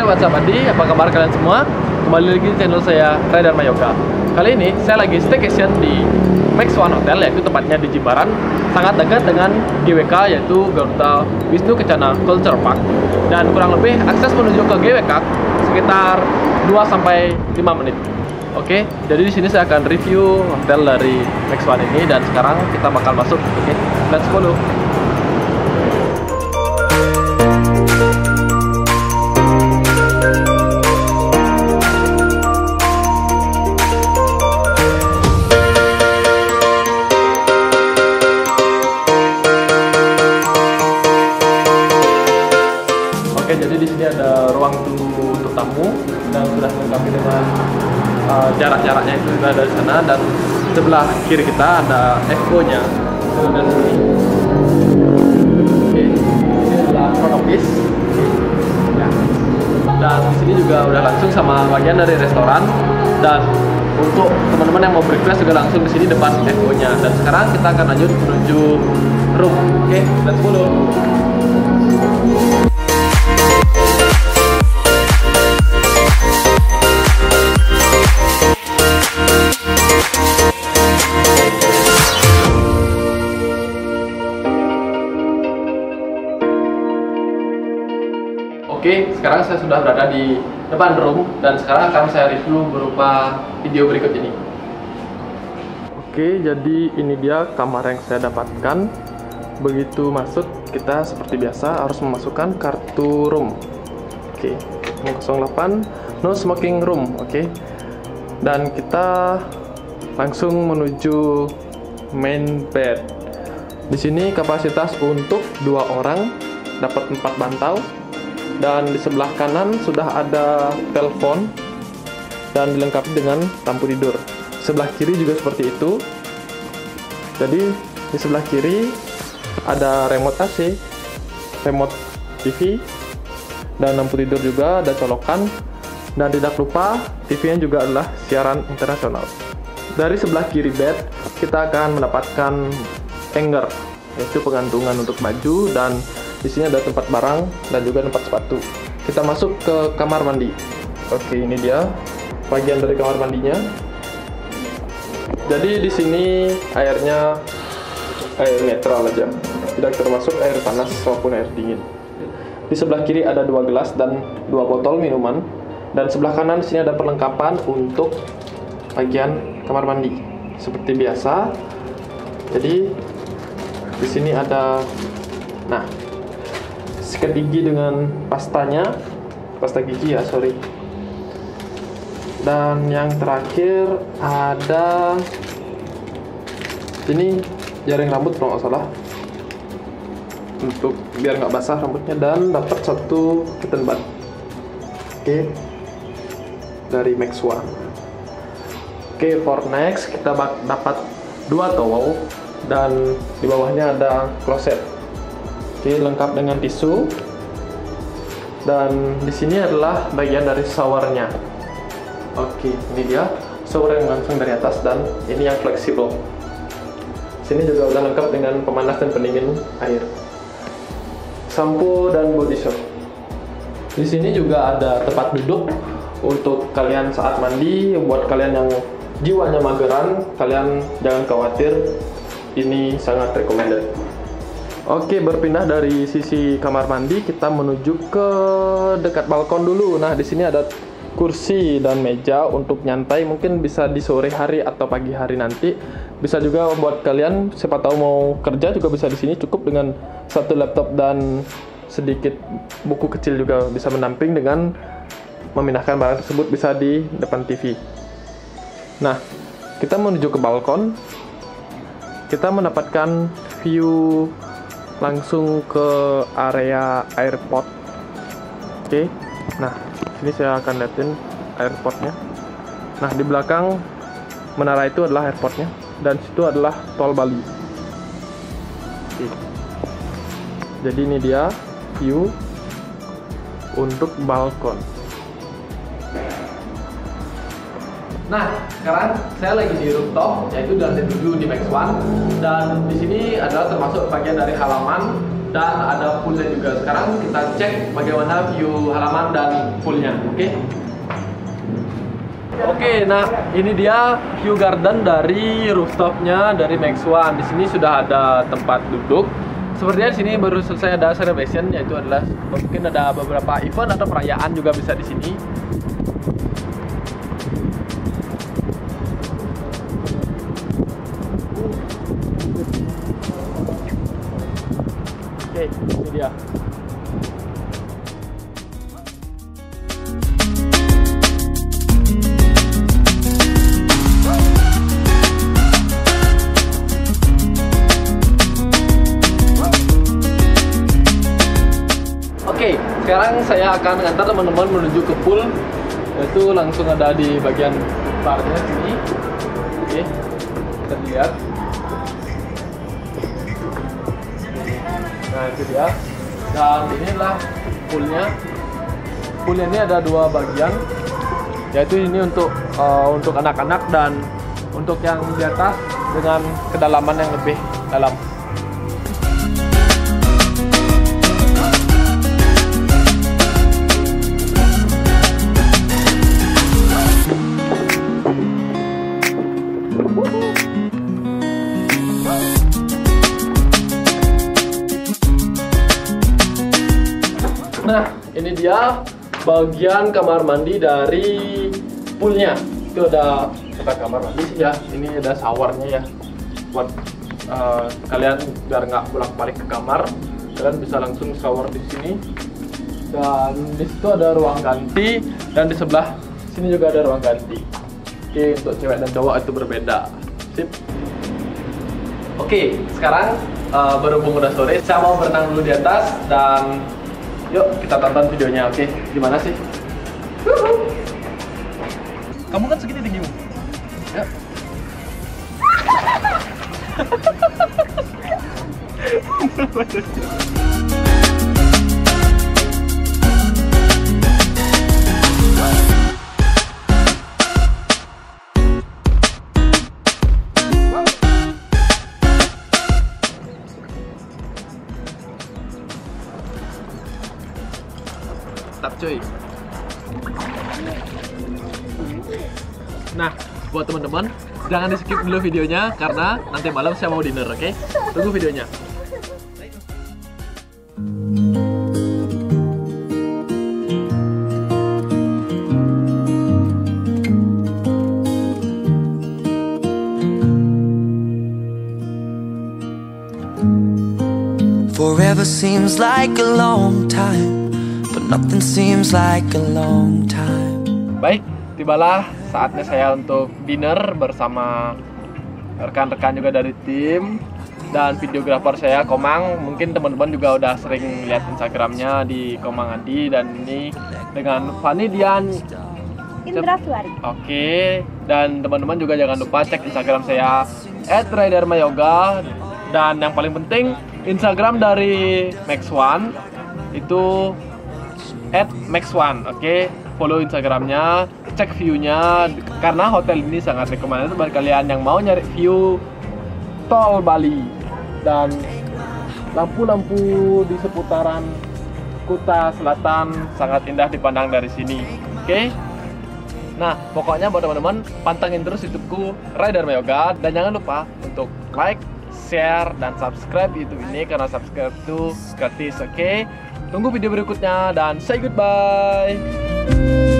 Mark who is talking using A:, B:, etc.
A: what's up Andi? Apa kabar kalian semua? Kembali lagi di channel saya, Ray Dharma Yoga. Kali ini saya lagi staycation di Max One Hotel, yaitu tepatnya di Jimbaran, sangat dekat dengan GWK, yaitu Garuda Wisnu Kencana Culture Park. Dan kurang lebih akses menuju ke GWK sekitar 2-5 menit. Oke, jadi di sini saya akan review hotel dari Max One ini, dan sekarang kita bakal masuk. Oke, let's follow. Oke, jadi di sini ada ruang tunggu untuk tamu dan sudah dilengkapi dengan jarak-jaraknya itu juga ada di sana, dan sebelah kiri kita ada echo-nya dan sini. Oke, ini adalah front office. Ya. Dan di sini juga udah langsung sama bagian dari restoran, dan untuk teman-teman yang mau breakfast juga langsung di sini depan echo-nya. Dan sekarang kita akan lanjut menuju room. Oke, let's follow. Oke, sekarang saya sudah berada di depan room, dan sekarang akan saya review berupa video berikut ini. Oke, jadi ini dia kamar yang saya dapatkan. Begitu masuk, kita seperti biasa harus memasukkan kartu room. Oke, 08 no smoking room. Oke, dan kita langsung menuju main bed. Di sini kapasitas untuk 2 orang, dapat 4 bantal. Dan di sebelah kanan sudah ada telepon dan dilengkapi dengan lampu tidur. Sebelah kiri juga seperti itu. Jadi di sebelah kiri ada remote AC, remote TV, dan lampu tidur juga ada colokan. Dan tidak lupa TV-nya juga adalah siaran internasional. Dari sebelah kiri bed kita akan mendapatkan hanger, yaitu pengantungan untuk baju, dan di sini ada tempat barang dan juga tempat sepatu. Kita masuk ke kamar mandi. Oke, ini dia bagian dari kamar mandinya. Jadi di sini airnya air netral aja, tidak termasuk air panas maupun air dingin. Di sebelah kiri ada 2 gelas dan 2 botol minuman, dan sebelah kanan di sini ada perlengkapan untuk bagian kamar mandi seperti biasa. Jadi di sini ada sikat gigi dengan pasta gigi ya, sorry. Dan yang terakhir ada ini jaring rambut kalau nggak salah, untuk biar nggak basah rambutnya, dan dapat 1 cotton bud. Oke, dari Max One. Oke, for next kita dapat 2 towel, dan di bawahnya ada kloset. Oke, lengkap dengan tisu. Dan di sini adalah bagian dari showernya. Oke, ini dia shower yang langsung dari atas, dan ini yang fleksibel. Sini juga udah lengkap dengan pemanas dan pendingin air, sampo dan body shop. Di sini juga ada tempat duduk untuk kalian saat mandi. Buat kalian yang jiwanya mageran, kalian jangan khawatir, ini sangat recommended. Oke, berpindah dari sisi kamar mandi, kita menuju ke dekat balkon dulu. Nah, di sini ada kursi dan meja untuk nyantai, mungkin bisa di sore hari atau pagi hari nanti. Bisa juga buat kalian siapa tahu mau kerja juga bisa di sini, cukup dengan 1 laptop dan sedikit buku kecil juga bisa mendamping dengan memindahkan barang tersebut bisa di depan TV. Nah, kita menuju ke balkon. Kita mendapatkan view langsung ke area airport. Oke, nah sini saya akan liatin airportnya. Nah, di belakang menara itu adalah airportnya, dan situ adalah tol Bali. Oke. Jadi ini dia view untuk balkon. Nah, sekarang saya lagi di rooftop, yaitu di lantai 7 di Max One, dan di sini adalah termasuk bagian dari halaman dan ada poolnya juga. Sekarang kita cek bagaimana view halaman dan poolnya. Oke, nah ini dia view garden dari rooftopnya dari Max One. Di sini sudah ada tempat duduk. Sepertinya di sini baru selesai ada celebration, yaitu adalah mungkin ada beberapa event atau perayaan juga bisa di sini. Oke, ini dia. Oke, sekarang saya akan mengantar teman-teman menuju ke pool, yaitu langsung ada di bagian barnya sini. Oke, kita lihat. Nah itu dia. Dan inilah poolnya. Poolnya ini ada dua bagian, yaitu ini untuk anak-anak dan untuk yang di atas dengan kedalaman yang lebih dalam. Nah, ini dia bagian kamar mandi dari poolnya. Itu ada bukan kamar mandi sih ya, ini ada showernya ya. Buat kalian biar nggak bolak-balik ke kamar, kalian bisa langsung shower di sini. Dan di situ ada ruang ganti, dan di sebelah sini juga ada ruang ganti. Oke, untuk cewek dan cowok itu berbeda. Sip. Oke, sekarang berhubung udah sore, saya mau berenang dulu di atas dan yuk kita tonton videonya. Oke, gimana sih? Kamu kan segini tinggimu. Ya. Mantap cuy. Nah, buat teman-teman, jangan di skip dulu videonya karena nanti malam saya mau dinner, oke? Tunggu videonya.
B: Forever seems like a long time, but nothing seems like a long time.
A: Baik, tibalah saatnya saya untuk dinner bersama rekan-rekan juga dari tim dan videografer saya Komang. Mungkin teman-teman juga udah sering lihat Instagramnya di Komang Adi, dan ini dengan Fani Dian
C: Indraswari.
A: Oke, dan teman-teman juga jangan lupa cek Instagram saya @raidermayoga, dan yang paling penting Instagram dari Max One itu @max1. Oke, follow Instagramnya, cek viewnya karena hotel ini sangat rekomendasi bagi kalian yang mau nyari view tol Bali dan lampu-lampu di seputaran Kuta Selatan sangat indah dipandang dari sini. Oke. Nah, pokoknya buat teman-teman pantengin terus YouTubeku Raider Mayoga, dan jangan lupa untuk like, share, dan subscribe YouTube ini karena subscribe itu gratis. Oke. Tunggu video berikutnya dan say goodbye.